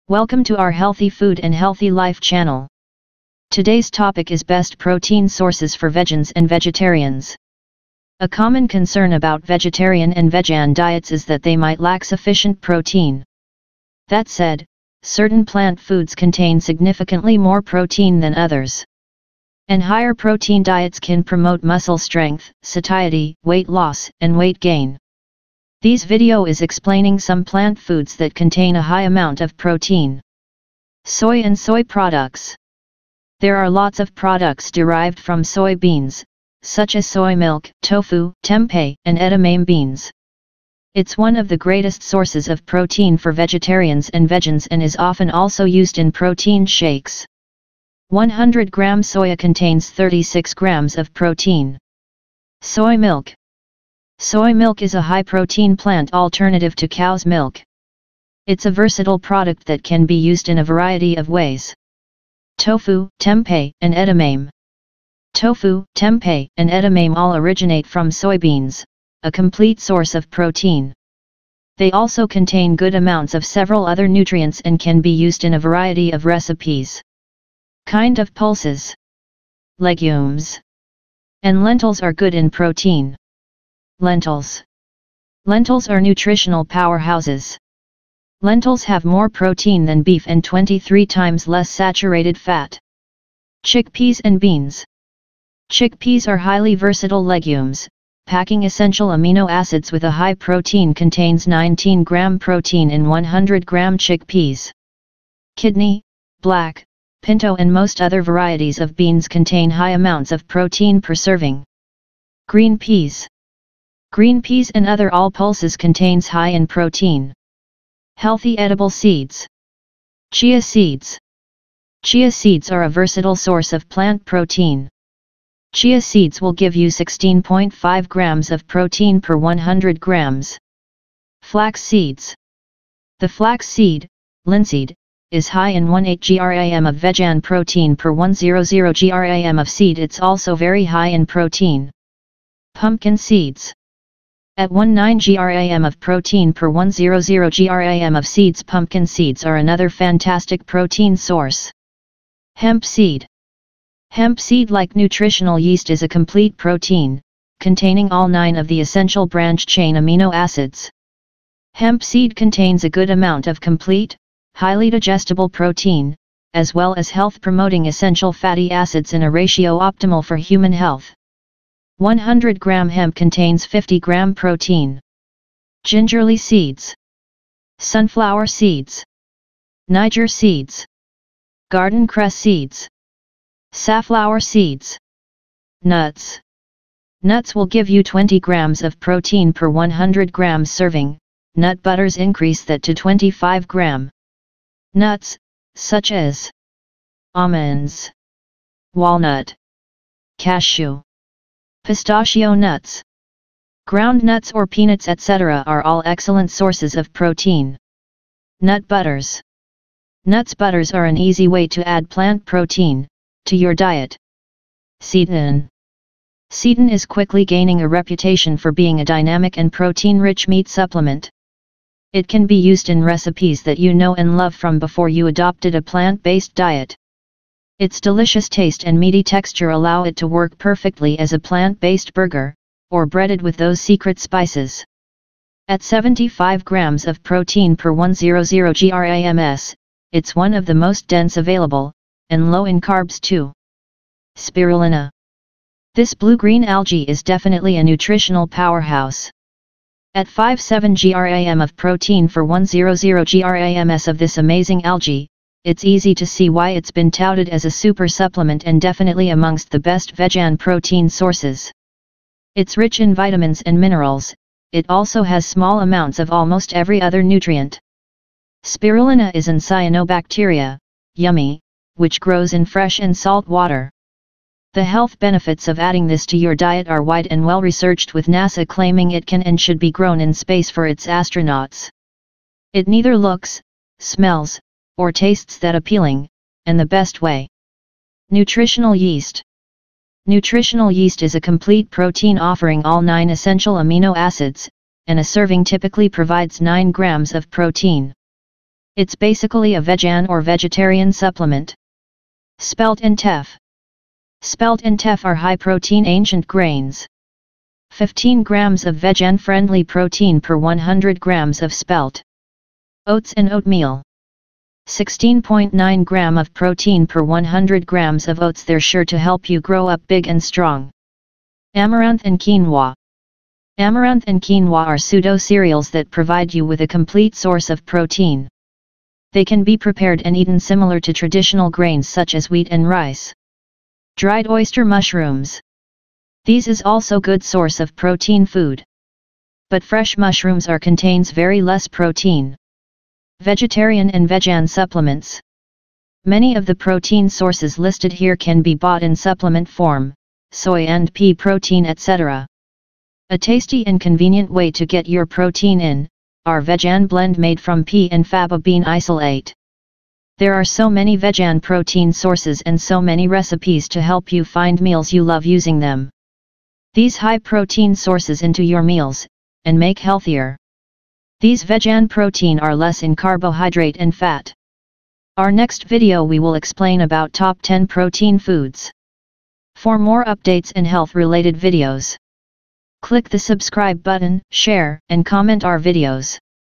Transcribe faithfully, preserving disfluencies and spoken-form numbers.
Welcome to our Healthy Food and Healthy Life channel. Today's topic is best protein sources for vegans and vegetarians. A common concern about vegetarian and vegan diets is that they might lack sufficient protein. That said, certain plant foods contain significantly more protein than others. And higher protein diets can promote muscle strength, satiety, weight loss, and weight gain. This video is explaining some plant foods that contain a high amount of protein. Soy and soy products. There are lots of products derived from soybeans, such as soy milk, tofu, tempeh, and edamame beans. It's one of the greatest sources of protein for vegetarians and vegans and is often also used in protein shakes. one hundred grams soya contains thirty-six grams of protein. Soy milk. Soy milk is a high-protein plant alternative to cow's milk. It's a versatile product that can be used in a variety of ways. Tofu, tempeh, and edamame. Tofu, tempeh, and edamame all originate from soybeans, a complete source of protein. They also contain good amounts of several other nutrients and can be used in a variety of recipes. Kind of pulses. Legumes and lentils are good in protein. Lentils. Lentils are nutritional powerhouses. Lentils have more protein than beef and twenty-three times less saturated fat. Chickpeas and beans. Chickpeas are highly versatile legumes, packing essential amino acids with a high protein contains nineteen gram protein in one hundred gram chickpeas. Kidney, black, pinto and most other varieties of beans contain high amounts of protein per serving. Green peas. Green peas and other all-pulses contains high in protein. Healthy edible seeds. Chia seeds. Chia seeds are a versatile source of plant protein. Chia seeds will give you sixteen point five grams of protein per one hundred grams. Flax seeds. The flax seed, linseed, is high in one hundred eight grams of vegan protein per one hundred grams of seed. It's also very high in protein. Pumpkin seeds. At nineteen grams of protein per one hundred grams of seeds, pumpkin seeds are another fantastic protein source. Hemp seed. Hemp seed-like nutritional yeast is a complete protein, containing all nine of the essential branch-chain amino acids. Hemp seed contains a good amount of complete, highly digestible protein, as well as health-promoting essential fatty acids in a ratio optimal for human health. one hundred gram hemp contains fifty gram protein. Gingerly seeds. Sunflower seeds. Niger seeds. Garden cress seeds. Safflower seeds. Nuts. Nuts will give you twenty grams of protein per one hundred grams serving. Nut butters increase that to twenty-five grams. Nuts, such as almonds, walnut, cashew, pistachio nuts, ground nuts or peanuts, et cetera are all excellent sources of protein. Nut butters. Nuts butters are an easy way to add plant protein to your diet. Seitan. Seitan is quickly gaining a reputation for being a dynamic and protein-rich meat supplement. It can be used in recipes that you know and love from before you adopted a plant-based diet. Its delicious taste and meaty texture allow it to work perfectly as a plant-based burger, or breaded with those secret spices. At seventy-five grams of protein per one hundred grams, it's one of the most dense available, and low in carbs too. Spirulina. This blue-green algae is definitely a nutritional powerhouse. At five point seven grams of protein for one hundred grams of this amazing algae, it's easy to see why it's been touted as a super supplement and definitely amongst the best vegan protein sources. It's rich in vitamins and minerals. It also has small amounts of almost every other nutrient. Spirulina is an cyanobacteria, yummy, which grows in fresh and salt water. The health benefits of adding this to your diet are wide and well researched, with NASA claiming it can and should be grown in space for its astronauts. It neither looks, smells, or tastes that appealing, and the best way. Nutritional yeast. Nutritional yeast is a complete protein offering all nine essential amino acids, and a serving typically provides nine grams of protein. It's basically a vegan or vegetarian supplement. Spelt and teff. Spelt and teff are high-protein ancient grains. fifteen grams of vegan-friendly protein per one hundred grams of spelt. Oats and oatmeal. sixteen point nine gram of protein per one hundred grams of oats. They're sure to help you grow up big and strong. Amaranth and quinoa. Amaranth and quinoa are pseudo-cereals that provide you with a complete source of protein. They can be prepared and eaten similar to traditional grains such as wheat and rice. Dried oyster mushrooms. These is also good source of protein food. But fresh mushrooms are contains very less protein. Vegetarian and vegan supplements. Many of the protein sources listed here can be bought in supplement form, soy and pea protein, et cetera. A tasty and convenient way to get your protein in, are vegan blend made from pea and faba bean isolate. There are so many vegan protein sources and so many recipes to help you find meals you love using them. These high protein sources into your meals, and make healthier. These vegan protein are less in carbohydrate and fat. Our next video we will explain about top ten protein foods. For more updates and health related videos, click the subscribe button, share and comment our videos.